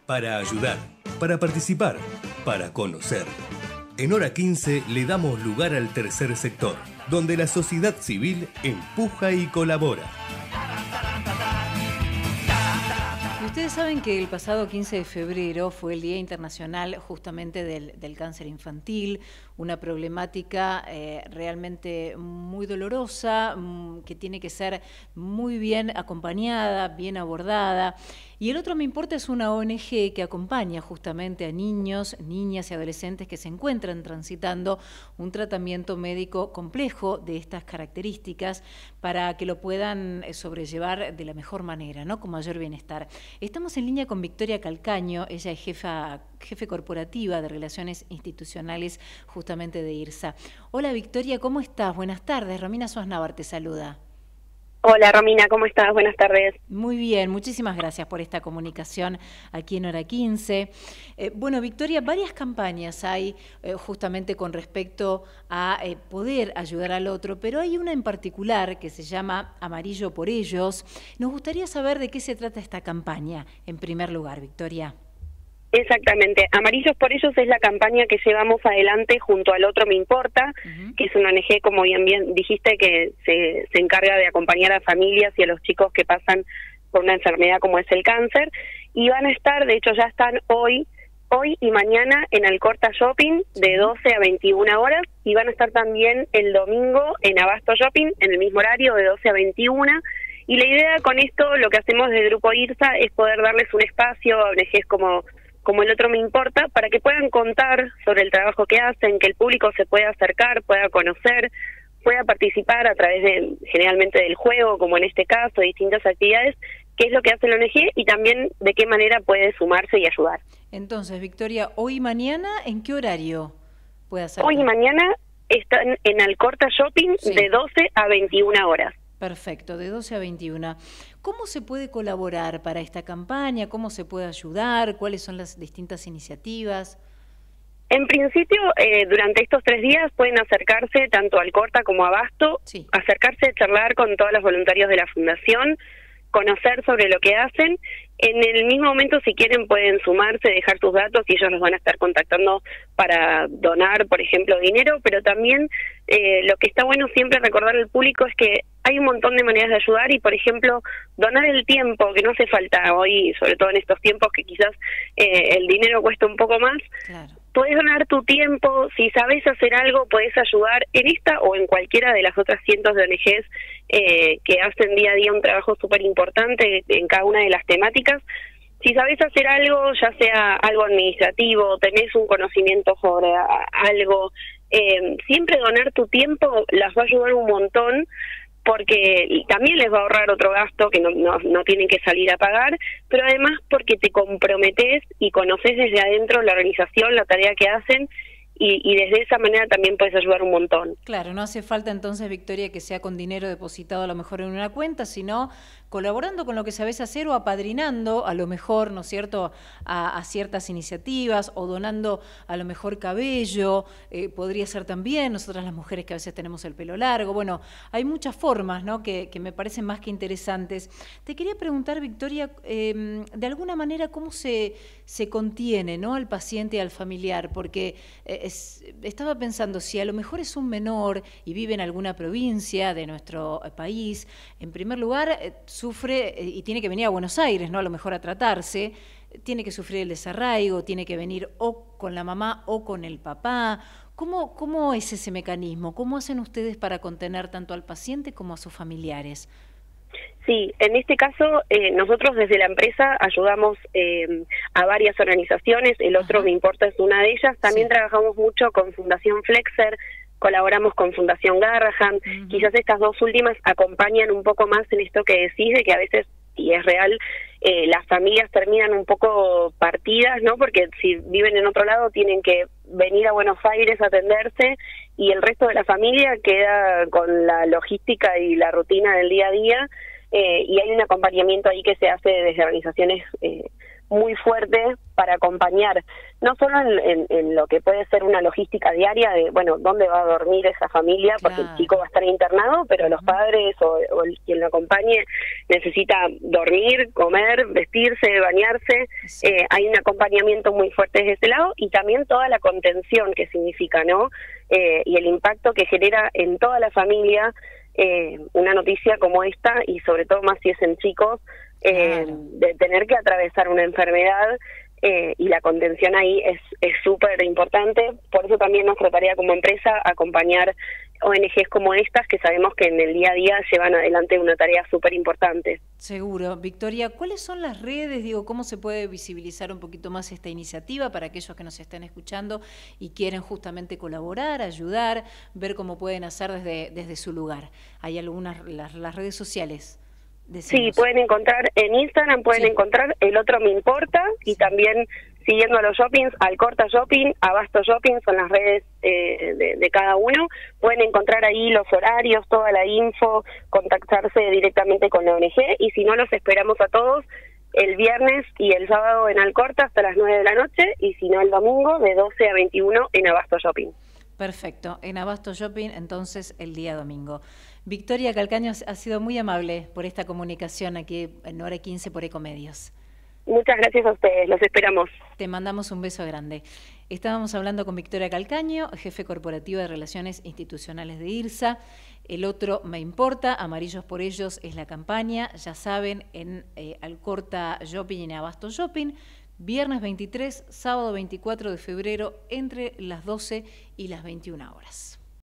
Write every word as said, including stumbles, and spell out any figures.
para ayudar, para participar, para conocer. En Hora quince le damos lugar al tercer sector, donde la sociedad civil empuja y colabora. Ustedes saben que el pasado quince de febrero fue el Día Internacional justamente del, del cáncer infantil, una problemática eh, realmente muy dolorosa, mmm, que tiene que ser muy bien acompañada, bien abordada. Y el otro Me Importa es una O N G que acompaña justamente a niños, niñas y adolescentes que se encuentran transitando un tratamiento médico complejo de estas características para que lo puedan sobrellevar de la mejor manera, ¿no? Con mayor bienestar. Estamos en línea con Victoria Calcaño, ella es jefa, jefe corporativa de Relaciones Institucionales justamente de IRSA. Hola Victoria, ¿cómo estás? Buenas tardes, Romina Suaznavar te saluda. Hola Romina, ¿cómo estás? Buenas tardes. Muy bien, muchísimas gracias por esta comunicación aquí en Hora quince. Eh, bueno, Victoria, varias campañas hay eh, justamente con respecto a eh, poder ayudar al otro, pero hay una en particular que se llama Amarillo por Ellos. Nos gustaría saber de qué se trata esta campaña, en primer lugar, Victoria. Exactamente. Amarillos por Ellos es la campaña que llevamos adelante junto al Otro Me Importa, uh-huh. que es una O N G, como bien, bien dijiste, que se, se encarga de acompañar a familias y a los chicos que pasan por una enfermedad como es el cáncer. Y van a estar, de hecho ya están hoy, hoy y mañana en Alcorta Shopping de doce a veintiuna horas, y van a estar también el domingo en Abasto Shopping en el mismo horario de doce a veintiuna. Y la idea con esto, lo que hacemos desde el Grupo IRSA, es poder darles un espacio a O N Ges como... como el Otro Me Importa, para que puedan contar sobre el trabajo que hacen, que el público se pueda acercar, pueda conocer, pueda participar a través de, generalmente del juego, como en este caso, de distintas actividades, qué es lo que hace la O N G y también de qué manera puede sumarse y ayudar. Entonces, Victoria, hoy y mañana, ¿en qué horario puede hacer? Hoy y mañana están en Alcorta Shopping sí. de doce a veintiuna horas. Perfecto, de doce a veintiuna. ¿Cómo se puede colaborar para esta campaña? ¿Cómo se puede ayudar? ¿Cuáles son las distintas iniciativas? En principio, eh, durante estos tres días pueden acercarse tanto a Alcorta como a Abasto, sí. acercarse a charlar con todos los voluntarios de la Fundación, conocer sobre lo que hacen. En el mismo momento, si quieren, pueden sumarse, dejar sus datos y ellos los van a estar contactando para donar, por ejemplo, dinero, pero también eh, lo que está bueno siempre recordar al público es que hay un montón de maneras de ayudar y, por ejemplo, donar el tiempo, que no hace falta hoy, sobre todo en estos tiempos que quizás eh, el dinero cuesta un poco más. Claro. Podés donar tu tiempo, si sabés hacer algo, podés ayudar en esta o en cualquiera de las otras cientos de O N Ges eh, que hacen día a día un trabajo súper importante en cada una de las temáticas. Si sabés hacer algo, ya sea algo administrativo, tenés un conocimiento sobre a, algo, eh, siempre donar tu tiempo las va a ayudar un montón, porque también les va a ahorrar otro gasto que no, no, no tienen que salir a pagar, pero además porque te comprometés y conoces desde adentro la organización, la tarea que hacen, y, y desde esa manera también puedes ayudar un montón. Claro, no hace falta entonces, Victoria, que sea con dinero depositado a lo mejor en una cuenta, sino colaborando con lo que sabés hacer o apadrinando a lo mejor, ¿no es cierto?, a, a ciertas iniciativas o donando a lo mejor cabello, eh, podría ser también, nosotras las mujeres que a veces tenemos el pelo largo. Bueno, hay muchas formas, ¿no?, que, que me parecen más que interesantes. Te quería preguntar, Victoria, eh, de alguna manera, ¿cómo se, se contiene, ¿no?, al paciente y al familiar? Porque eh, es, estaba pensando, si a lo mejor es un menor y vive en alguna provincia de nuestro país, en primer lugar, eh, sufre y tiene que venir a Buenos Aires, ¿no?, a lo mejor a tratarse, tiene que sufrir el desarraigo, tiene que venir o con la mamá o con el papá. ¿Cómo, cómo es ese mecanismo? ¿Cómo hacen ustedes para contener tanto al paciente como a sus familiares? Sí, en este caso eh, nosotros desde la empresa ayudamos eh, a varias organizaciones, el Otro Me Importa es una de ellas, también sí. trabajamos mucho con Fundación Flexer, colaboramos con Fundación Garrahan, uh-huh. quizás estas dos últimas acompañan un poco más en esto que decís, de que a veces, y es real, eh, las familias terminan un poco partidas, ¿no? Porque si viven en otro lado tienen que venir a Buenos Aires a atenderse y el resto de la familia queda con la logística y la rutina del día a día, eh, y hay un acompañamiento ahí que se hace desde organizaciones eh, muy fuerte para acompañar, no solo en, en, en lo que puede ser una logística diaria de, bueno, dónde va a dormir esa familia, porque claro, el chico va a estar internado, pero uh-huh. los padres o, o el, quien lo acompañe necesita dormir, comer, vestirse, bañarse. Sí. Eh, hay un acompañamiento muy fuerte desde ese lado y también toda la contención que significa, ¿no? Eh, y el impacto que genera en toda la familia eh, una noticia como esta, y sobre todo más si es en chicos, eh, claro. de tener que atravesar una enfermedad. Eh, y la contención ahí es es súper importante. Por eso también nuestra tarea como empresa, acompañar O N Ges como estas, que sabemos que en el día a día llevan adelante una tarea súper importante. Seguro. Victoria, ¿cuáles son las redes? Digo, ¿cómo se puede visibilizar un poquito más esta iniciativa para aquellos que nos estén escuchando y quieren justamente colaborar, ayudar, ver cómo pueden hacer desde, desde su lugar? ¿Hay algunas, las, las redes sociales? Decimos. Sí, pueden encontrar en Instagram, pueden sí. encontrar El Otro Me Importa, sí. y también siguiendo a los shoppings, Alcorta Shopping, Abasto Shopping, son las redes eh, de, de cada uno. Pueden encontrar ahí los horarios, toda la info, contactarse directamente con la O N Ge, y si no, los esperamos a todos el viernes y el sábado en Alcorta hasta las nueve de la noche, y si no el domingo de doce a veintiuno en Abasto Shopping. Perfecto, en Abasto Shopping entonces el día domingo. Victoria Calcaño, ha sido muy amable por esta comunicación aquí en Hora quince por Ecomedios. Muchas gracias a ustedes, los esperamos. Te mandamos un beso grande. Estábamos hablando con Victoria Calcaño, jefe corporativo de Relaciones Institucionales de IRSA. El Otro Me Importa, Amarillos por Ellos es la campaña, ya saben, en eh, Alcorta Shopping y en Abasto Shopping. Viernes veintitrés, sábado veinticuatro de febrero, entre las doce y las veintiuna horas.